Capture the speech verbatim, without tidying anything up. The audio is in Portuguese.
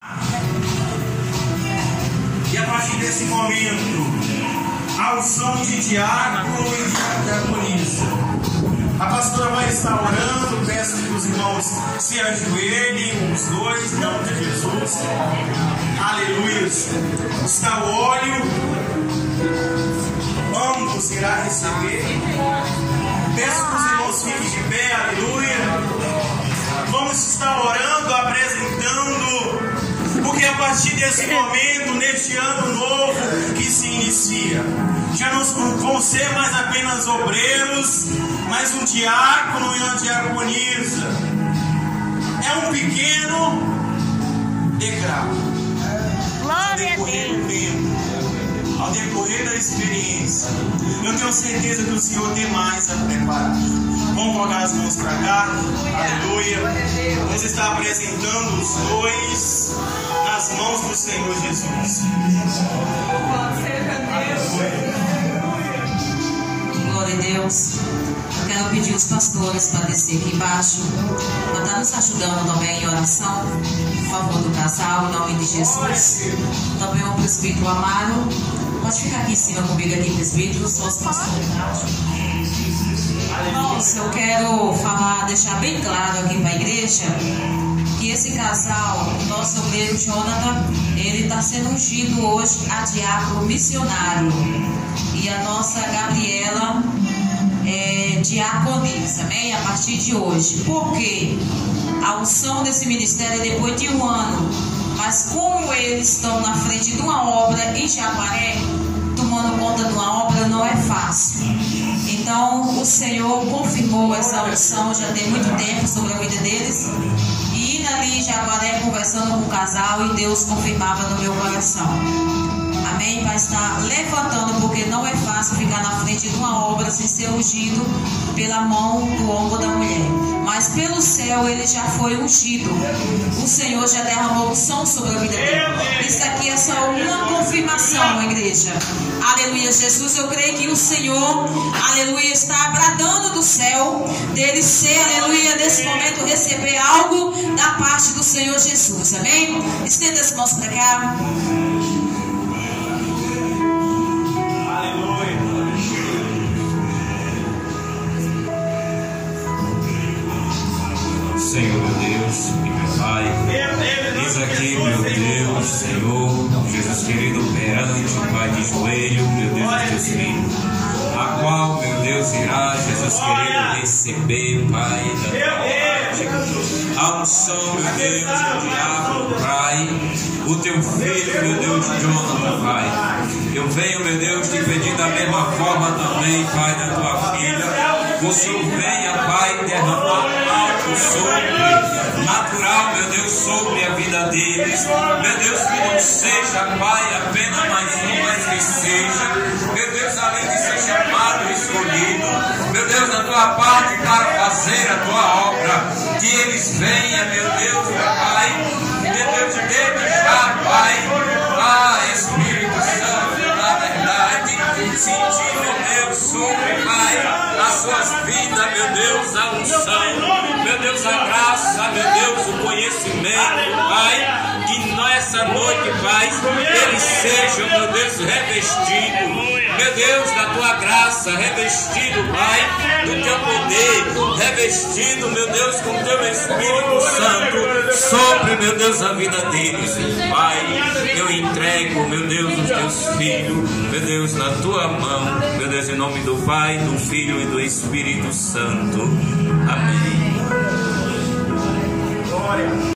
E a partir desse momento, a unção de diácono e diaconisa. A pastora vai estar orando, peço que os irmãos se ajoelhem, os dois, em nome de Jesus. Aleluia. Está o óleo, ambos irá receber. Peço que os irmãos fiquem de pé, aleluia. Vamos estar orando, apresentando, porque a partir desse momento, neste ano novo que se inicia, já não vão ser mais apenas obreiros, mas um diácono e uma diaconisa. É um pequeno degrau. Ao decorrer do tempo, ao decorrer da experiência, eu tenho certeza que o Senhor tem mais a preparar. Vamos colocar as mãos para cá, aleluia. Vamos estar apresentando os dois nas mãos do Senhor Jesus. Glória a Deus. Eu quero pedir os pastores para descer aqui embaixo, para estar nos ajudando também em oração, por favor, do casal, em nome de Jesus. Também o presbítero Amaro, pode ficar aqui em cima comigo, aqui, presbítero, só os pastores. Irmãos, eu quero falar, deixar bem claro aqui para a igreja, que esse casal, nosso obreiro Jonathan, ele está sendo ungido hoje a diácono missionário. E a nossa Gabriela é diaconisa, amém? A partir de hoje. Por quê? A unção desse ministério é depois de um ano. Mas como eles estão na frente de uma obra em Jaguaré, tomando conta de uma obra, não é fácil. Então o Senhor confirmou essa unção já tem muito tempo sobre a vida deles. E indo ali em Jaguaré, conversando com o casal, e Deus confirmava no meu coração. Amém? Vai estar levantando, porque não é fácil ficar na frente de uma obra sem ser ungido pela mão do ombro da mulher. Mas pelo céu ele já foi ungido. O Senhor já derramou unção sobre a vida dele. Isso aqui é só uma confirmação, igreja. Aleluia, Jesus. Eu creio que o Senhor, aleluia, está bradando do céu dele ser, aleluia, nesse momento receber algo da parte do Senhor Jesus. Amém? Estenda as mãos para cá. Senhor, meu Deus e meu Pai, eis aqui, meu Deus, Senhor, Jesus querido, perante, Pai, de joelho, meu Deus, Deus querido, a qual, meu Deus, irá, Jesus querido, receber, Pai, da tua parte, a unção, meu Deus, do diabo, Pai, o teu filho, meu Deus, Jonathan, Pai. Eu venho, meu Deus, te pedir da mesma forma também, Pai, da tua filha, o Senhor venha, Pai, derramar algo sobre, natural, meu Deus, sobre a vida deles, meu Deus, que não seja, Pai, apenas mais um, mas que seja, meu Deus, além de ser chamado e escolhido, meu Deus, da tua parte para fazer a tua obra, que eles venham, meu Deus, meu Pai, meu Deus, desde já, Pai, ah, Espírito Santo, na verdade, sentir, meu Deus, sobre, Pai, as suas vidas, meu Deus, a unção, meu Deus, a graça, meu Deus, o conhecimento, Pai, que nessa noite, Pai, eles sejam, meu Deus, revestidos, meu Deus, da tua graça, revestido, Pai, do teu poder, revestido, meu Deus, com o teu Espírito Santo, sobre, meu Deus, a vida deles, Pai, eu entrego, meu Deus, os teus filhos, meu Deus, na tua mão, meu Deus, em nome do Pai, do Filho e do Espírito Santo.